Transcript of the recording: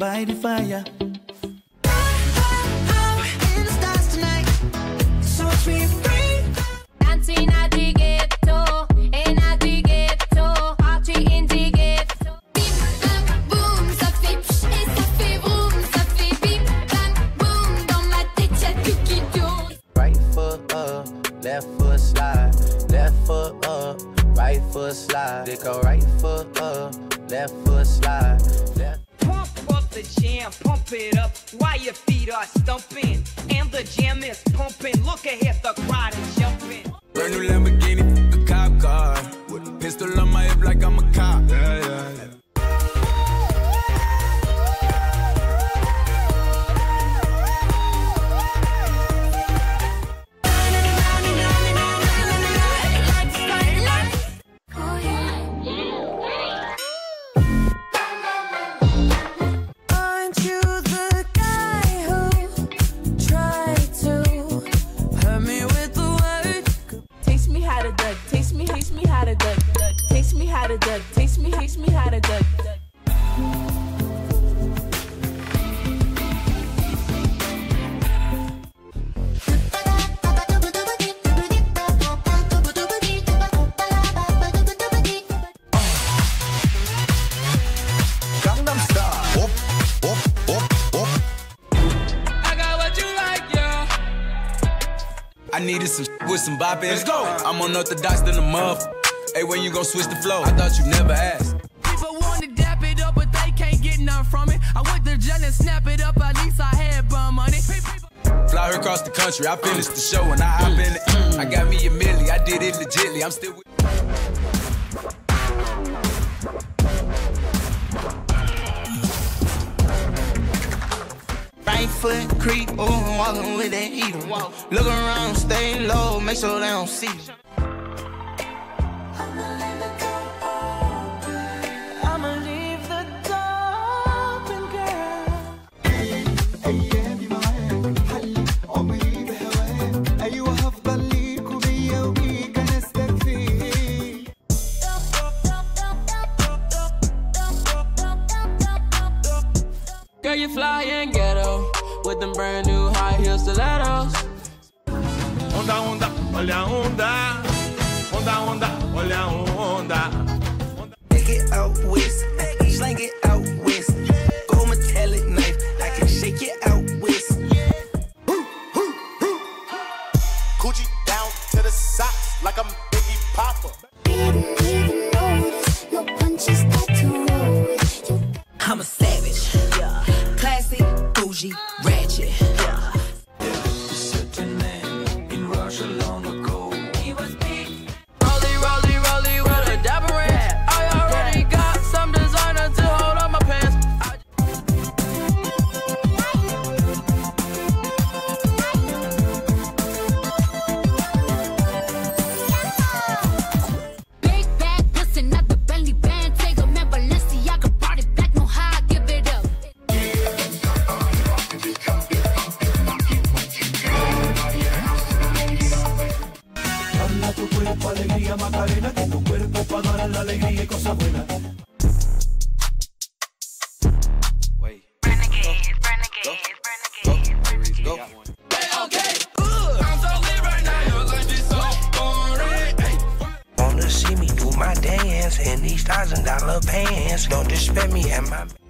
by the fire. In the stars tonight, so watch me free. Dancing at the ghetto, in at the ghetto, party in the ghetto. Bip, bang, boom, ça fait psh et ça fait boum, ça fait bip, bang, boom, dans ma tête y'a tout qui tourne. Right foot up, left foot slide, left foot up, right foot slide. They go right foot up, left foot slide, left. Pump up the jam, pump it up while your feet are stumping. And the jam is pumping. Look ahead, the crowd is jumping. Brand new Lamborghini, a cop car. With a pistol on my hip like I'm a cop. Yeah, yeah, yeah. Aren't you the guy who tried to hurt me with the word? Taste me how to duck, taste me how to duck, taste me how to duck, taste me how to duck. Gangnam Style. I got what you like, yeah. I needed some with some bop in. Let's go. I'm unorthodox than a muff. Hey, when you gon' switch the flow? I thought you never asked. People want to dap it up, but they can't get none from it. I went to jail and snap it up, at least I had bum money. Fly her across the country. I finished the show and I hop in it. I got me a milli. I did it legitly. I'm still with. Right foot creep, oh, walking with that heater. Look around, stay low, make sure they don't see you. I'ma leave the door open, girl. Girl, you fly and ghetto with them brand new high heel stilettos. Onda, onda, olha a onda. Onda, onda, olha a onda. Take it out west, slang it out west. Go metallic knife, I can shake it out west. Coochie down to the socks like I'm Biggie Papa. Didn't even notice your punches tattooed. I'm a savage, yeah. Classy, bougie, ratchet, yeah. Certain man in Russia long ago. He was big. Rolly, rolly, rolly with a dapper ring. I already got some designer to hold on my pants. Big bag, listen, not the Bentley band. Take a man, Balenciaga brought it back. No how I give it up. Dala tu cuerpo alegría Macarena, que tu cuerpo pa' dar la alegría y cosas buenas. Wait. Renegade, Go. Okay, I'm so lit right now. Your life is so boring. Wanna see me do my dance in these $1,000 pants? Don't disrespect me and my